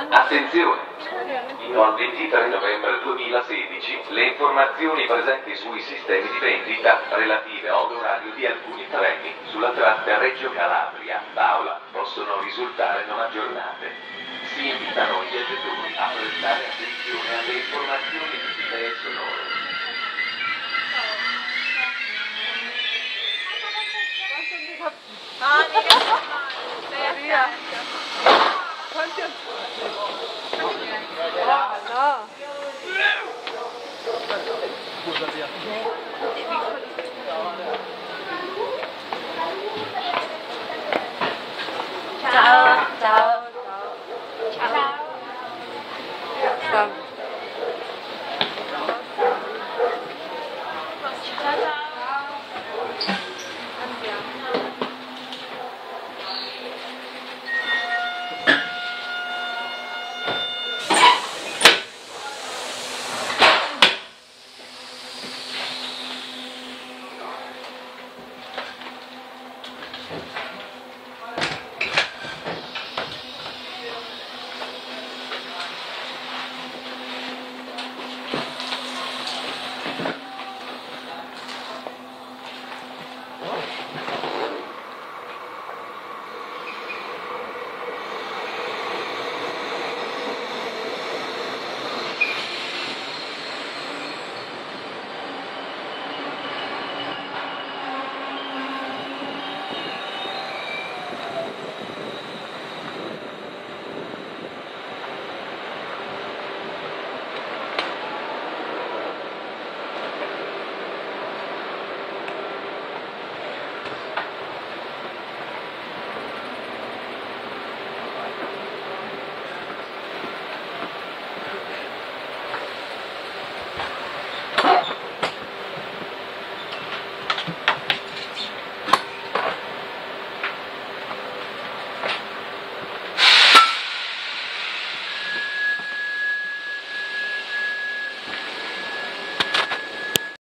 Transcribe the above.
Attenzione! Fino al 23 novembre 2016 le informazioni presenti sui sistemi di vendita relative all'orario di alcuni treni sulla tratta Reggio Calabria-Paola possono risultare non aggiornate. Si invitano i viaggiatori a prestare attenzione alle informazioni visive e sonore. Ciao, ciao. Ciao. Ciao.